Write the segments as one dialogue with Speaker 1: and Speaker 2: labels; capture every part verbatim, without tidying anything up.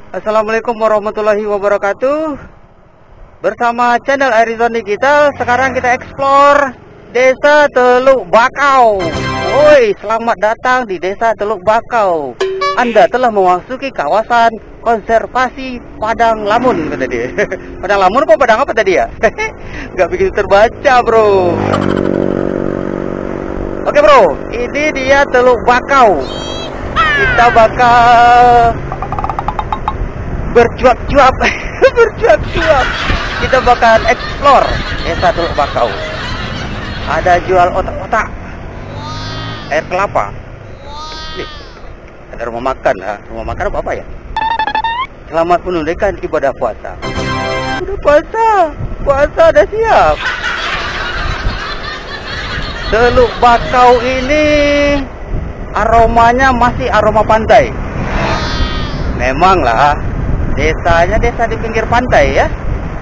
Speaker 1: Assalamualaikum warahmatullahi wabarakatuh. Bersama channel Arizona Digital, sekarang kita explore Desa Teluk Bakau. Woi, selamat datang di Desa Teluk Bakau. Anda telah memasuki kawasan konservasi Padang Lamun, kata dia. Padang Lamun apa Padang apa tadi ya? Gak begitu terbaca, bro. Oke, bro, ini dia Teluk Bakau. Kita bakal bercuap-cuap, bercuap-cuap. Kita bakal explore Desa Teluk Bakau. Ada jual otak-otak, air kelapa. Nih, ada rumah makan lah. Rumah makan apa apa ya? Selamat menunaikan ibadah puasa. Udah puasa, puasa udah siap. Teluk Bakau ini aromanya masih aroma pantai. Memang lah, desanya desa di pinggir pantai ya.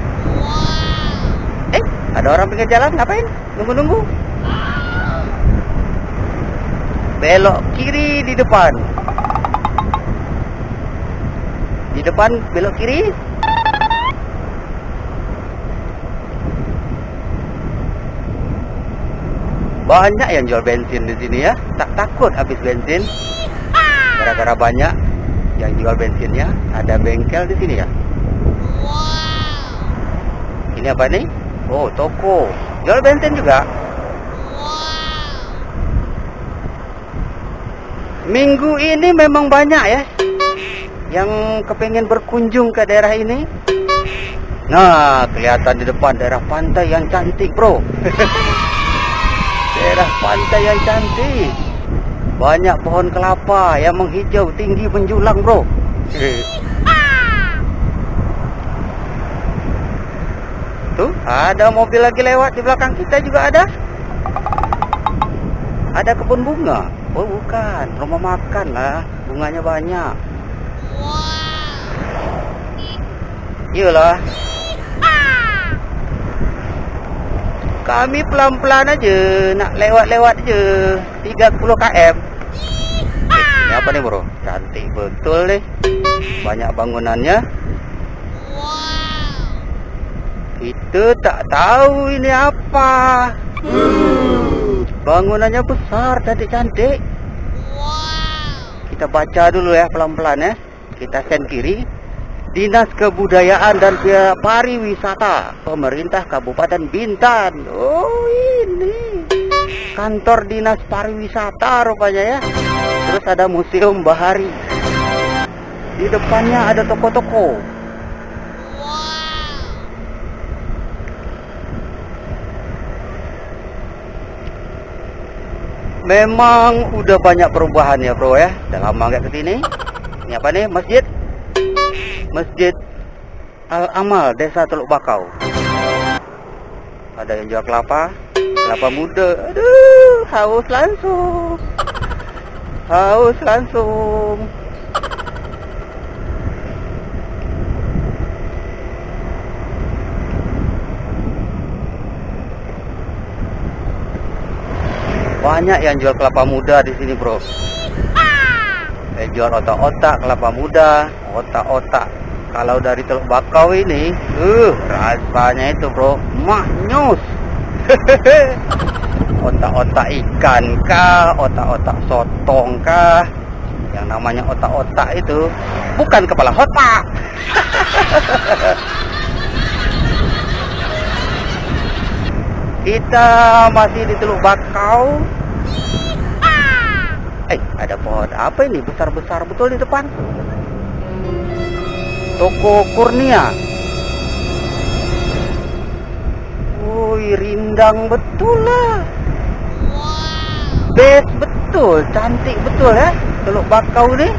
Speaker 1: Eh, ada orang pinggir jalan ngapain? Nunggu-nunggu. Belok kiri di depan. Di depan belok kiri. Banyak yang jual bensin di sini ya. Tak takut habis bensin. Gara-gara banyak yang jual bensinnya. Ada bengkel di sini ya. Ini apa nih? Oh, toko. Jual bensin juga. Minggu ini memang banyak ya yang kepengen berkunjung ke daerah ini. Nah, kelihatan di depan daerah pantai yang cantik, bro. Daerah pantai yang cantik. Banyak pohon kelapa yang menghijau tinggi menjulang, bro. Tuh, ada mobil lagi lewat di belakang kita juga ada. Ada kebun bunga. Oh, bukan, rumah makan lah. Bunganya banyak. Iyalah. Kami pelan-pelan aja, nak lewat-lewat aja. tiga puluh kilometer. Eh, ini apa nih, bro? Cantik betul nih. Banyak bangunannya. Kita tak tahu ini apa. Bangunannya besar, cantik-cantik. Kita baca dulu ya, pelan-pelan ya. Kita sen kiri. Dinas Kebudayaan dan Pariwisata Pemerintah Kabupaten Bintan. Oh, ini kantor Dinas Pariwisata rupanya ya. Terus ada Museum Bahari. Di depannya ada toko-toko. Memang udah banyak perubahan ya, bro ya. Udah lama nggak kesini. Ini apa nih? Masjid Masjid Al-Amal Desa Teluk Bakau. Ada yang jual kelapa, kelapa muda. Aduh, haus langsung. Haus langsung. Banyak yang jual kelapa muda di sini, bro. Saya jual otak-otak kelapa muda, otak-otak. Kalau dari Teluk Bakau ini, uh, rasanya itu, bro, maknyus. Otak-otak ikan kah, otak-otak sotong kah? Yang namanya otak-otak itu bukan kepala otak. Kita masih di Teluk Bakau. Eh, ada pohon apa ini? Besar-besar betul di depan. Toko Kurnia. Woi, rindang betul lah. Best betul, cantik betul ya Teluk Bakau nih.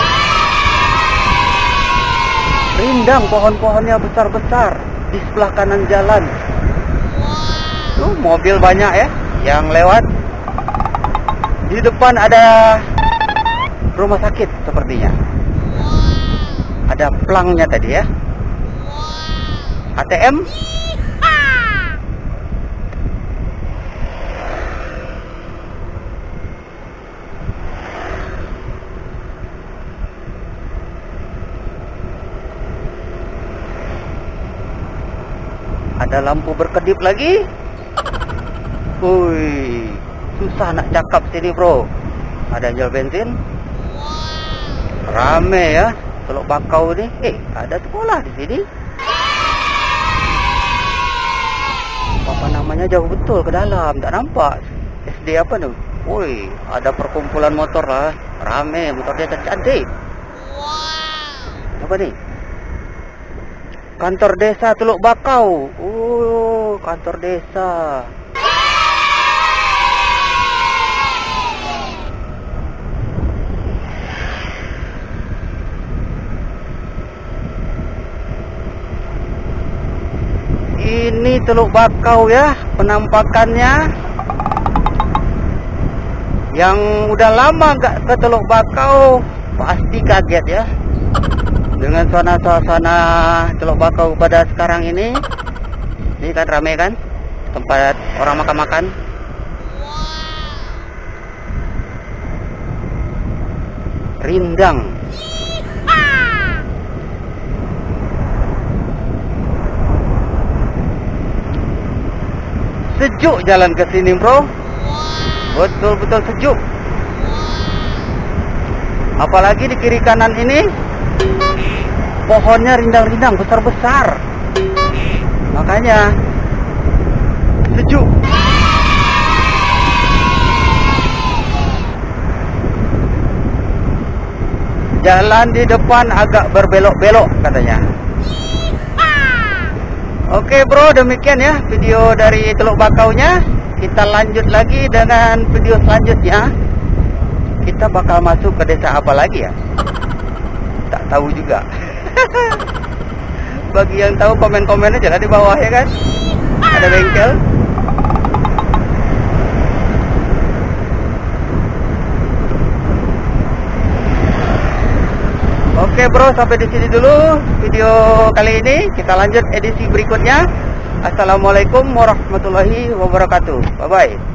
Speaker 1: Rindang, pohon-pohonnya besar-besar di sebelah kanan jalan. Tuh, mobil banyak ya yang lewat. Di depan ada rumah sakit sepertinya. Ada plangnya tadi ya. A T M. Ada lampu berkedip lagi. Wih, susah nak cakap sini bro. Ada jual bensin. Rame ya Teluk Bakau ni. Eh, ada sekolah di sini. Apa namanya, jauh betul ke dalam, tak nampak. S D apa tu? Woi, ada perkumpulan motor lah. Rame, motor dia cantik. Apa ni? Kantor desa Teluk Bakau. Oh, kantor desa. Ini Teluk Bakau ya, penampakannya. Yang udah lama gak ke Teluk Bakau pasti kaget ya dengan suasana-suasana Teluk Bakau pada sekarang ini. Ini kan rame kan, tempat orang makan-makan. Rindang. Sejuk jalan ke sini bro. Betul-betul sejuk. Apalagi di kiri kanan ini pohonnya rindang-rindang besar-besar. Makanya sejuk. Jalan di depan agak berbelok-belok katanya. Oke bro, demikian ya video dari Teluk Bakaunya. Kita lanjut lagi dengan video selanjutnya. Kita bakal masuk ke desa apa lagi ya? Tak tahu juga. Bagi yang tahu komen-komen aja lah di bawah ya kan. Ada bengkel. Oke bro, sampai di sini dulu video kali ini. Kita lanjut edisi berikutnya. Assalamualaikum warahmatullahi wabarakatuh. Bye bye.